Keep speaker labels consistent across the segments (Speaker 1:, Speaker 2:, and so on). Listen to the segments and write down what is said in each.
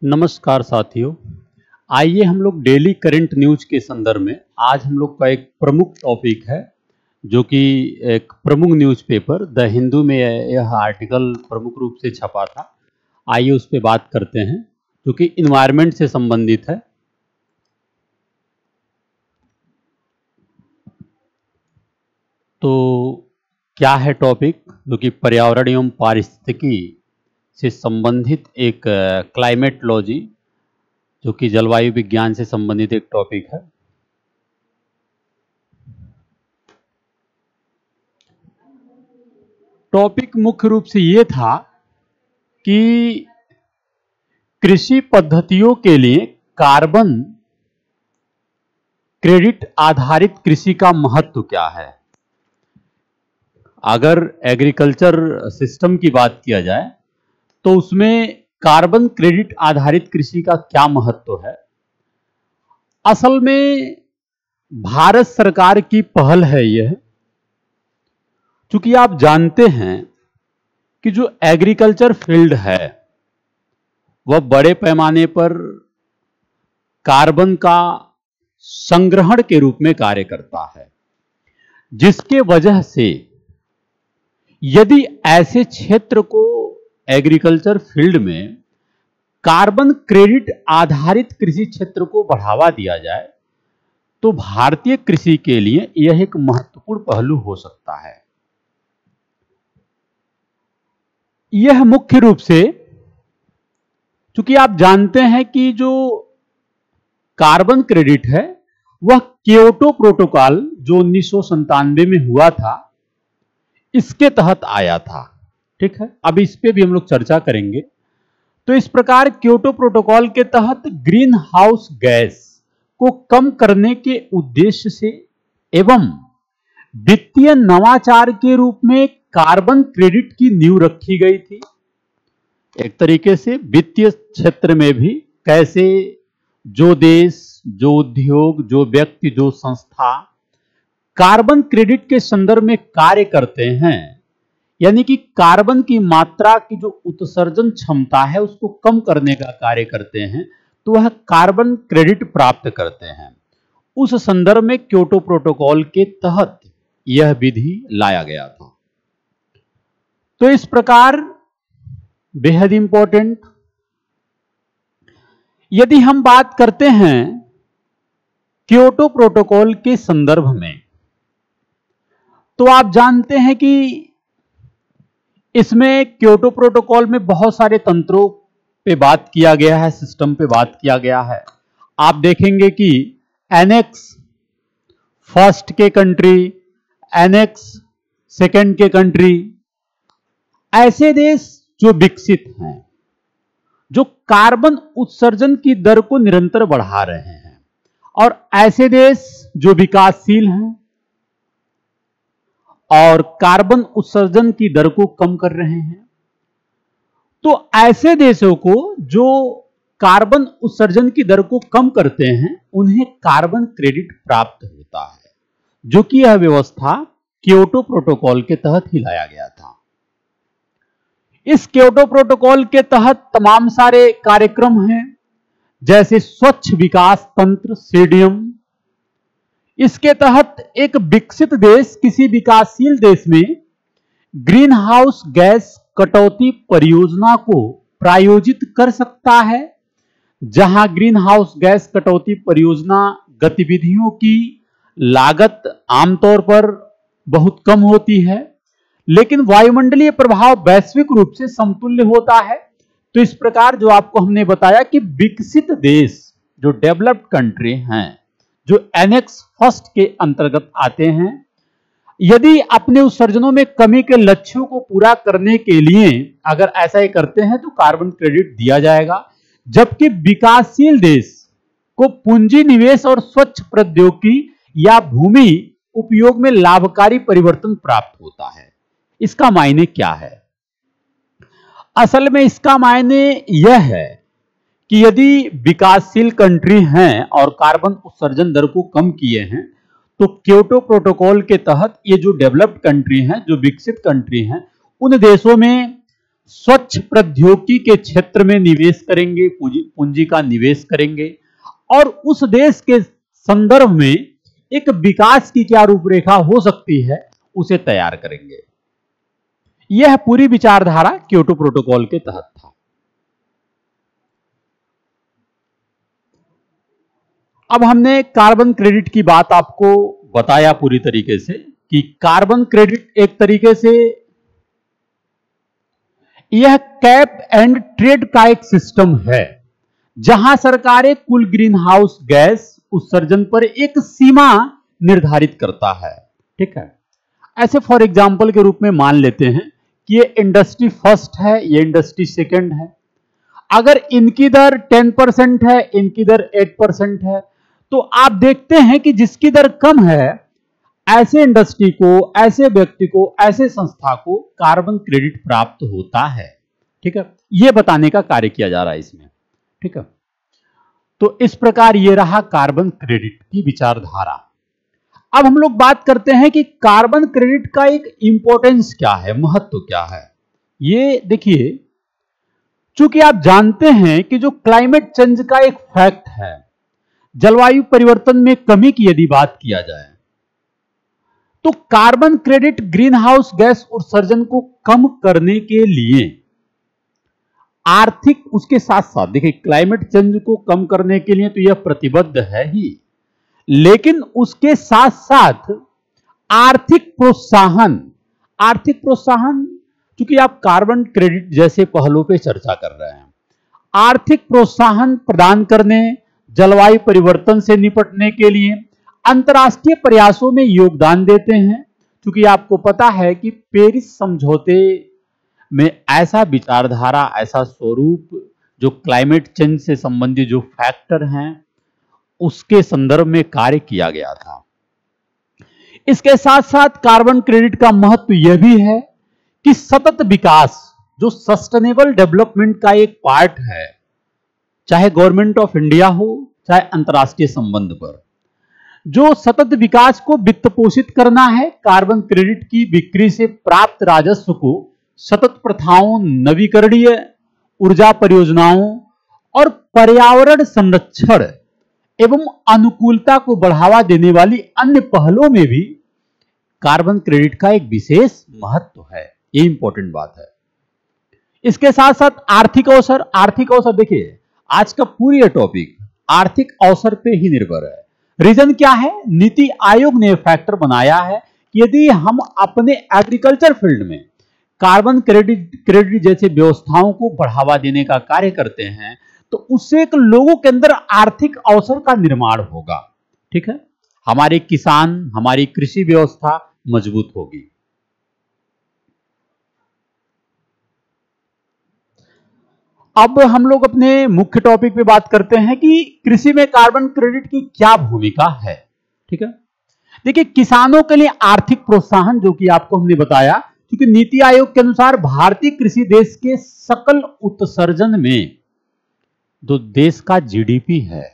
Speaker 1: नमस्कार साथियों। आइए हम लोग डेली करंट न्यूज के संदर्भ में आज हम लोग का एक प्रमुख टॉपिक है जो कि एक प्रमुख न्यूज़पेपर द हिंदू में यह आर्टिकल प्रमुख रूप से छपा था। आइए उस पर बात करते हैं जो कि इन्वायरमेंट से संबंधित है। तो क्या है टॉपिक? जो कि पर्यावरण एवं पारिस्थितिकी से संबंधित एक क्लाइमेटोलॉजी जो कि जलवायु विज्ञान से संबंधित एक टॉपिक है। टॉपिक मुख्य रूप से ये था कि कृषि पद्धतियों के लिए कार्बन क्रेडिट आधारित कृषि का महत्व क्या है। अगर एग्रीकल्चर सिस्टम की बात किया जाए तो उसमें कार्बन क्रेडिट आधारित कृषि का क्या महत्व है। असल में भारत सरकार की पहल है यह, क्योंकि आप जानते हैं कि जो एग्रीकल्चर फील्ड है वह बड़े पैमाने पर कार्बन का संग्रहण के रूप में कार्य करता है, जिसके वजह से यदि ऐसे क्षेत्र को एग्रीकल्चर फील्ड में कार्बन क्रेडिट आधारित कृषि क्षेत्र को बढ़ावा दिया जाए तो भारतीय कृषि के लिए यह एक महत्वपूर्ण पहलू हो सकता है। यह मुख्य रूप से, क्योंकि आप जानते हैं कि जो कार्बन क्रेडिट है वह क्योटो प्रोटोकॉल जो 1997 में हुआ था इसके तहत आया था। ठीक है, अब इस पे भी हम लोग चर्चा करेंगे। तो इस प्रकार क्योटो प्रोटोकॉल के तहत ग्रीन हाउस गैस को कम करने के उद्देश्य से एवं वित्तीय नवाचार के रूप में कार्बन क्रेडिट की नींव रखी गई थी। एक तरीके से वित्तीय क्षेत्र में भी कैसे जो देश, जो उद्योग, जो व्यक्ति, जो संस्था कार्बन क्रेडिट के संदर्भ में कार्य करते हैं, यानी कि कार्बन की मात्रा की जो उत्सर्जन क्षमता है उसको कम करने का कार्य करते हैं, तो वह कार्बन क्रेडिट प्राप्त करते हैं। उस संदर्भ में क्योटो प्रोटोकॉल के तहत यह विधि लाया गया था। तो इस प्रकार बेहद इंपॉर्टेंट, यदि हम बात करते हैं क्योटो प्रोटोकॉल के संदर्भ में, तो आप जानते हैं कि इसमें क्योटो प्रोटोकॉल में बहुत सारे तंत्रों पे बात किया गया है, सिस्टम पे बात किया गया है। आप देखेंगे कि एनेक्स फर्स्ट के कंट्री, एनेक्स सेकंड के कंट्री, ऐसे देश जो विकसित हैं, जो कार्बन उत्सर्जन की दर को निरंतर बढ़ा रहे हैं, और ऐसे देश जो विकासशील हैं और कार्बन उत्सर्जन की दर को कम कर रहे हैं। तो ऐसे देशों को जो कार्बन उत्सर्जन की दर को कम करते हैं उन्हें कार्बन क्रेडिट प्राप्त होता है, जो कि यह व्यवस्था क्योटो प्रोटोकॉल के तहत ही लाया गया था। इस क्योटो प्रोटोकॉल के तहत तमाम सारे कार्यक्रम हैं, जैसे स्वच्छ विकास तंत्र सीडीएम। इसके तहत एक विकसित देश किसी विकासशील देश में ग्रीन हाउस गैस कटौती परियोजना को प्रायोजित कर सकता है, जहां ग्रीन हाउस गैस कटौती परियोजना गतिविधियों की लागत आमतौर पर बहुत कम होती है, लेकिन वायुमंडलीय प्रभाव वैश्विक रूप से समतुल्य होता है। तो इस प्रकार जो आपको हमने बताया कि विकसित देश जो डेवलप्ड कंट्री हैं, जो एनेक्स फर्स्ट के अंतर्गत आते हैं, यदि अपने उत्सर्जनों में कमी के लक्ष्यों को पूरा करने के लिए अगर ऐसा ही करते हैं तो कार्बन क्रेडिट दिया जाएगा, जबकि विकासशील देश को पूंजी निवेश और स्वच्छ प्रौद्योगिकी या भूमि उपयोग में लाभकारी परिवर्तन प्राप्त होता है। इसका मायने क्या है? असल में इसका मायने यह है कि यदि विकासशील कंट्री हैं और कार्बन उत्सर्जन दर को कम किए हैं, तो क्योटो प्रोटोकॉल के तहत ये जो डेवलप्ड कंट्री हैं, जो विकसित कंट्री हैं, उन देशों में स्वच्छ प्रौद्योगिकी के क्षेत्र में निवेश करेंगे, पूंजी का निवेश करेंगे और उस देश के संदर्भ में एक विकास की क्या रूपरेखा हो सकती है उसे तैयार करेंगे। यह पूरी विचारधारा क्योटो प्रोटोकॉल के तहत था। अब हमने कार्बन क्रेडिट की बात आपको बताया पूरी तरीके से कि कार्बन क्रेडिट एक तरीके से यह कैप एंड ट्रेड का एक सिस्टम है जहां सरकारें कुल ग्रीन हाउस गैस उत्सर्जन पर एक सीमा निर्धारित करता है। ठीक है, ऐसे फॉर एग्जांपल के रूप में मान लेते हैं कि ये इंडस्ट्री फर्स्ट है, ये इंडस्ट्री सेकंड है। अगर इनकी दर 10% है, इनकी दर 8% है, तो आप देखते हैं कि जिसकी दर कम है ऐसे इंडस्ट्री को, ऐसे व्यक्ति को, ऐसे संस्था को कार्बन क्रेडिट प्राप्त होता है। ठीक है, यह बताने का कार्य किया जा रहा है इसमें। ठीक है, तो इस प्रकार यह रहा कार्बन क्रेडिट की विचारधारा। अब हम लोग बात करते हैं कि कार्बन क्रेडिट का एक इंपॉर्टेंस क्या है, महत्व क्या है। ये देखिए, चूंकि आप जानते हैं कि जो क्लाइमेट चेंज का एक फैक्ट है, जलवायु परिवर्तन में कमी की यदि बात किया जाए तो carbon credit green house gas उत्सर्जन को कम करने के लिए आर्थिक, उसके साथ साथ देखिए क्लाइमेट चेंज को कम करने के लिए तो यह प्रतिबद्ध है ही, लेकिन उसके साथ साथ आर्थिक प्रोत्साहन, चूंकि आप कार्बन क्रेडिट जैसे पहलुओं पे चर्चा कर रहे हैं, आर्थिक प्रोत्साहन प्रदान करने, जलवायु परिवर्तन से निपटने के लिए अंतर्राष्ट्रीय प्रयासों में योगदान देते हैं। क्योंकि आपको पता है कि पेरिस समझौते में ऐसा विचारधारा, ऐसा स्वरूप जो क्लाइमेट चेंज से संबंधित जो फैक्टर हैं उसके संदर्भ में कार्य किया गया था। इसके साथ साथ कार्बन क्रेडिट का महत्व यह भी है कि सतत विकास जो सस्टेनेबल डेवलपमेंट का एक पार्ट है, चाहे गवर्नमेंट ऑफ इंडिया हो चाहे अंतर्राष्ट्रीय संबंध पर, जो सतत विकास को वित्त पोषित करना है, कार्बन क्रेडिट की बिक्री से प्राप्त राजस्व को सतत प्रथाओं, नवीकरणीय ऊर्जा परियोजनाओं और पर्यावरण संरक्षण एवं अनुकूलता को बढ़ावा देने वाली अन्य पहलों में भी कार्बन क्रेडिट का एक विशेष महत्व है। ये इंपॉर्टेंट बात है। इसके साथ साथ आर्थिक अवसर देखिए, आज का पूरी टॉपिक आर्थिक अवसर पे ही निर्भर है। रीजन क्या है? नीति आयोग ने फैक्टर बनाया है कि यदि हम अपने एग्रीकल्चर फील्ड में कार्बन क्रेडिट जैसे व्यवस्थाओं को बढ़ावा देने का कार्य करते हैं तो उससे एक लोगों के अंदर आर्थिक अवसर का निर्माण होगा। ठीक है, हमारे किसान, हमारी कृषि व्यवस्था मजबूत होगी। अब हम लोग अपने मुख्य टॉपिक पे बात करते हैं कि कृषि में कार्बन क्रेडिट की क्या भूमिका है। ठीक है, देखिए किसानों के लिए आर्थिक प्रोत्साहन, जो कि आपको हमने बताया, क्योंकि नीति आयोग के अनुसार भारतीय कृषि देश के सकल उत्सर्जन में, जो देश का जीडीपी है,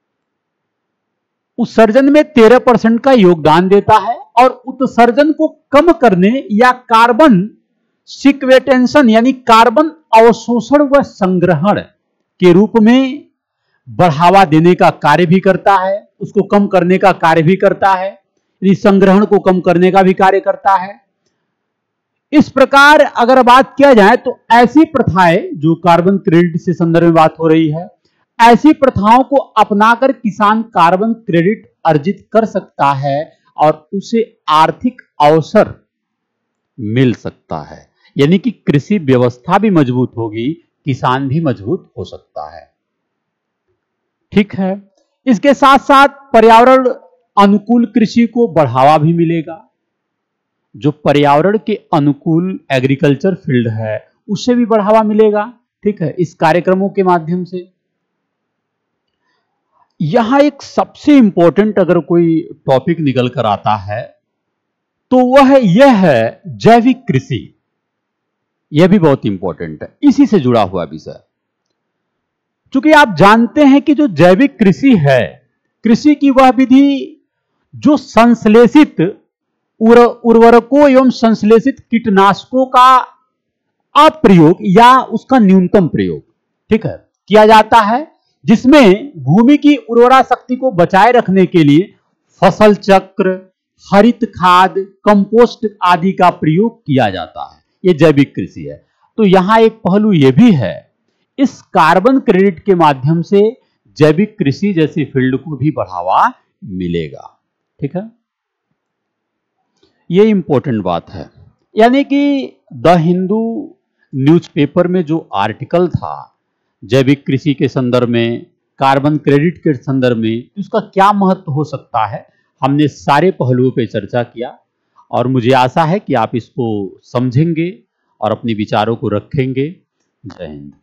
Speaker 1: उत्सर्जन में 13% का योगदान देता है और उत्सर्जन को कम करने या कार्बन सिक्वेटेंशन यानी कार्बन अवशोषण व संग्रहण के रूप में बढ़ावा देने का कार्य भी करता है, उसको कम करने का कार्य भी करता है, यानी संग्रहण को कम करने का भी कार्य करता है। इस प्रकार अगर बात किया जाए तो ऐसी प्रथाएं, जो कार्बन क्रेडिट से संदर्भ में बात हो रही है, ऐसी प्रथाओं को अपनाकर किसान कार्बन क्रेडिट अर्जित कर सकता है और उसे आर्थिक अवसर मिल सकता है, यानी कि कृषि व्यवस्था भी मजबूत होगी, किसान भी मजबूत हो सकता है। ठीक है, इसके साथ साथ पर्यावरण अनुकूल कृषि को बढ़ावा भी मिलेगा। जो पर्यावरण के अनुकूल एग्रीकल्चर फील्ड है उससे भी बढ़ावा मिलेगा। ठीक है, इस कार्यक्रमों के माध्यम से। यहां एक सबसे इंपॉर्टेंट अगर कोई टॉपिक निकल कर आता है तो वह यह है जैविक कृषि। यह भी बहुत इंपॉर्टेंट है, इसी से जुड़ा हुआ विषय। क्योंकि आप जानते हैं कि जो जैविक कृषि है, कृषि की वह विधि जो संश्लेषित उर्वरकों एवं संश्लेषित कीटनाशकों का अप्रयोग या उसका न्यूनतम प्रयोग, ठीक है, किया जाता है, जिसमें भूमि की उर्वरा शक्ति को बचाए रखने के लिए फसल चक्र, हरित खाद, कंपोस्ट आदि का प्रयोग किया जाता है। यह जैविक कृषि है। तो यहां एक पहलू यह भी है, इस कार्बन क्रेडिट के माध्यम से जैविक कृषि जैसी फील्ड को भी बढ़ावा मिलेगा। ठीक है, ये इंपॉर्टेंट बात है। यानी कि द हिंदू न्यूज़पेपर में जो आर्टिकल था जैविक कृषि के संदर्भ में, कार्बन क्रेडिट के संदर्भ में, उसका क्या महत्व हो सकता है, हमने सारे पहलुओं पे चर्चा किया और मुझे आशा है कि आप इसको समझेंगे और अपने विचारों को रखेंगे। जय हिंद।